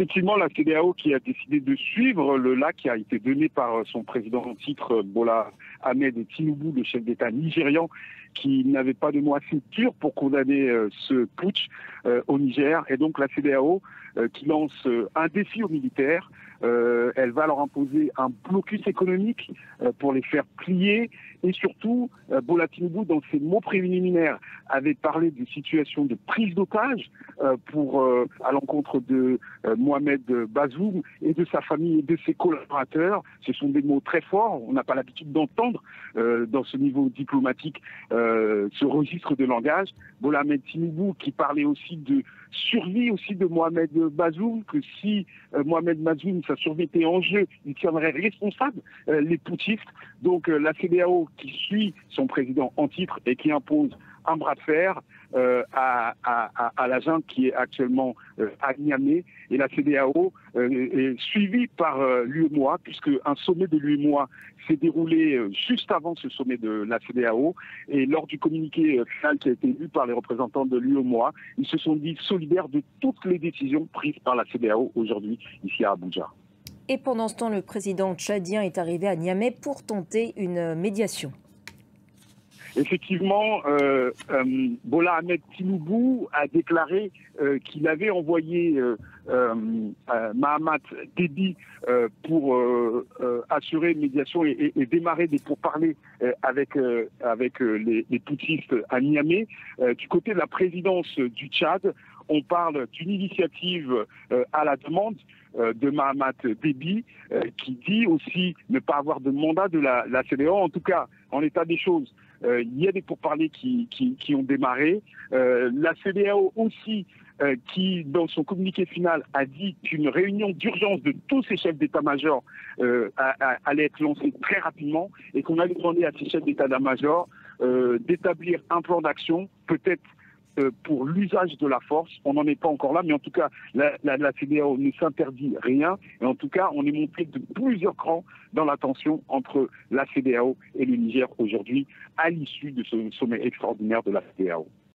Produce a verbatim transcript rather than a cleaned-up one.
Effectivement, la CEDEAO qui a décidé de suivre le là qui a été donné par son président en titre, Bola Ahmed Tinubu, le chef d'État nigérian, qui n'avait pas de mots assez durs pour condamner euh, ce putsch euh, au Niger. Et donc la CEDEAO euh, qui lance euh, un défi aux militaires. Euh, elle va leur imposer un blocus économique euh, pour les faire plier. Et surtout, euh, Bola Tinubu, dans ses mots préliminaires, avait parlé de situation de prise d'otage euh, pour euh, à l'encontre de euh, Mohamed Bazoum et de sa famille et de ses collaborateurs. Ce sont des mots très forts. On n'a pas l'habitude d'entendre euh, dans ce niveau diplomatique euh, ce registre de langage. Bola Ahmed Tinubu qui parlait aussi de survie aussi de Mohamed Bazoum, que si euh, Mohamed Bazoum, sa survie était en jeu, il tiendrait responsable euh, les putschistes. Donc euh, la CEDEAO qui suit son président en titre et qui impose un bras de fer euh, à, à, à, à la junte qui est actuellement euh, à Niamey. Et la CEDEAO euh, est suivie par euh, l'U E M O A, puisque un sommet de l'U E M O A s'est déroulé euh, juste avant ce sommet de la CEDEAO. Et lors du communiqué euh, final qui a été lu par les représentants de l'U E M O A, ils se sont dit solidaires de toutes les décisions prises par la CEDEAO aujourd'hui ici à Abuja. Et pendant ce temps, le président tchadien est arrivé à Niamey pour tenter une médiation. Effectivement, euh, euh, Bola Ahmed Tinubu a déclaré euh, qu'il avait envoyé euh, euh, euh, Mahamat Déby euh, pour euh, euh, assurer une médiation et, et, et démarrer des pourparlers euh, avec, euh, avec euh, les, les putschistes à Niamey. Euh, du côté de la présidence du Tchad, on parle d'une initiative euh, à la demande euh, de Mahamat Déby euh, qui dit aussi ne pas avoir de mandat de la, la CEDEAO. En tout cas, en l'état des choses, euh, il y a des pourparlers qui, qui, qui ont démarré. Euh, la CEDEAO aussi euh, qui, dans son communiqué final, a dit qu'une réunion d'urgence de tous ces chefs d'état-major euh, allait être lancée très rapidement et qu'on allait demander à ces chefs d'état-major euh, d'établir un plan d'action, peut-être Euh, pour l'usage de la force. On n'en est pas encore là, mais en tout cas, la, la, la CEDEAO ne s'interdit rien. Et en tout cas, on est monté de plusieurs crans dans la tension entre la CEDEAO et le Niger aujourd'hui, à l'issue de ce sommet extraordinaire de la CEDEAO.